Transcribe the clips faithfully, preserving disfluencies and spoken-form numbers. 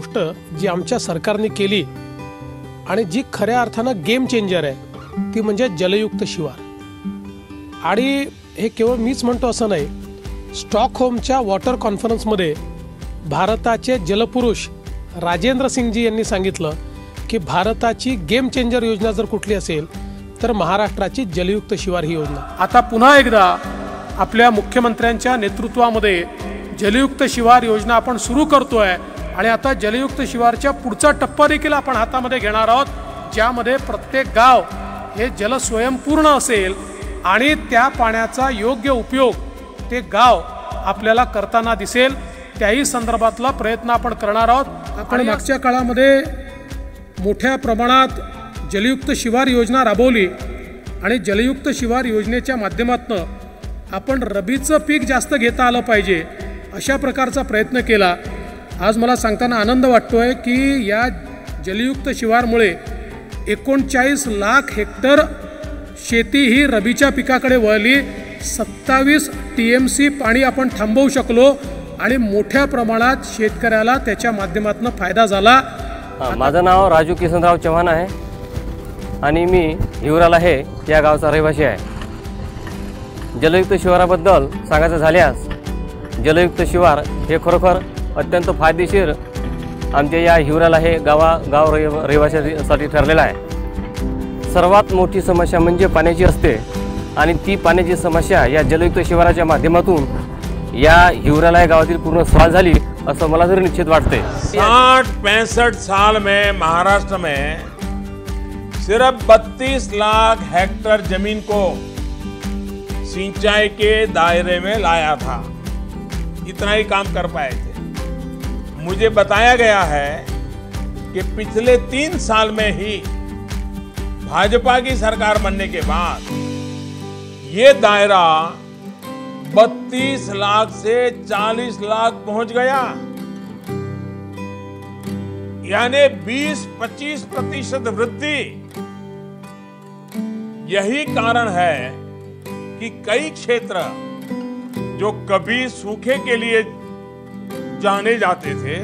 गोष्ट जी आमच्या सरकारने केली आणि जी खऱ्या अर्थानं गेम चेंजर आहे ती म्हणजे जलयुक्त शिवार। आणि हे केवळ मीच म्हणतो असं नाही, स्टॉकहोमच्या वॉटर कॉन्फरन्समध्ये भारताचे जलपुरुष राजेंद्र सिंगजी यांनी सांगितलं की भारताची गेम चेंजर योजना जर कुठली असेल तर महाराष्ट्राची जलयुक्त शिवार ही योजना। आता पुन्हा एकदा आपल्या मुख्यमंत्र्यांच्या नेतृत्वामध्ये जलयुक्त शिवार योजना आपण सुरू करतोय आणि आता जलयुक्त शिवारच्या पुढचा टप्पा देखील आपण हातामध्ये घेणार आहोत, ज्यामध्ये प्रत्येक गाव हे जल स्वयंपूर्ण असेल आणि त्या पाण्याचा योग्य उपयोग ते गाव आपल्याला करताना दिसेल। त्याही संदर्भातला प्रयत्न आपण करणार आहोत। आपण मागच्या काळामध्ये मोठ्या प्रमाणात जलयुक्त शिवार योजना राबवली आणि जलयुक्त शिवार योजनेच्या माध्यमातून आपण रबीचं पीक जास्त घेता आलं पाहिजे अशा प्रकारचा प्रयत्न केला। आज मला सांगताना आनंद वाटतोय की या जलयुक्त शिवारमुळे एकोणचाळीस लाख हेक्टर शेती ही रबीच्या पिकाकडे वळली, सत्तावीस टी एम सी पाणी आपण थांबवू शकलो आणि मोठ्या प्रमाणात शेतकऱ्याला त्याच्या माध्यमातून फायदा झाला। माझं नाव राजू किसनराव चव्हाण आहे आणि मी हिवराला हे या गावचा रहिवासी आहे। जलयुक्त शिवाराबद्दल सांगायचं झाल्यास जलयुक्त शिवार हे खरोखर अत्यंत फायदेशीर आमच्या या हिवराला हे गावा गाव रहिवाशासाठी ठरलेलं आहे। सर्वात मोठी समस्या म्हणजे पाण्याची असते आणि ती पाण्याची समस्या या जलयुक्त शिवाराच्या माध्यमातून या हिवराला या गावातील पूर्ण सॉल्व झाली असं मला तरी निश्चित वाटते। साठ पैंसठ साल में महाराष्ट्र में सिर्फ बत्तीस लाख हेक्टर जमीन को सिंचाई के दायरे में लाया था, इतना ही काम कर पाए थे। मुझे बताया गया है कि पिछले तीन साल में ही भाजपा की सरकार बनने के बाद ये दायरा बत्तीस लाख से चालीस लाख पहुंच गया, यानी बीस पच्चीस प्रतिशत वृद्धि। यही कारण है कि कई क्षेत्र जो कभी सूखे के लिए जाने जाते थे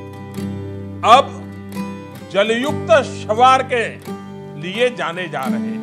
अब जलयुक्त शिवार के लिए जाने जा रहे हैं।